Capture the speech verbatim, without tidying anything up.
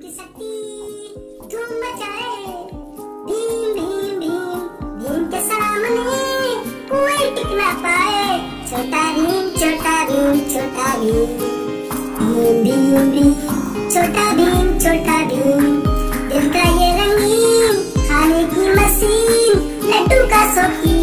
की शक्ति धूम मचाए। भीम भीम भीम भीम के सामने कोई टिक ना पाए। छोटा भीम छोटा भीम छोटा भीम भीम भीम भीम छोटा भीम छोटा भीम। दिल का ये रंगीन खाने की मशीन लड्डू का शौकीन।